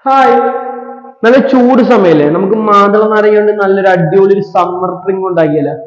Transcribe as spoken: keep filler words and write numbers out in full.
Hi, നല്ല ചൂട് സമയല്ലേ? നമുക്ക് മാതള നാരങ്ങ കൊണ്ട് നല്ലൊരു അടിപൊളി ഒരു സമ്മർ ഡ്രിങ്ക് ഉണ്ടാക്കിയല്ലോ.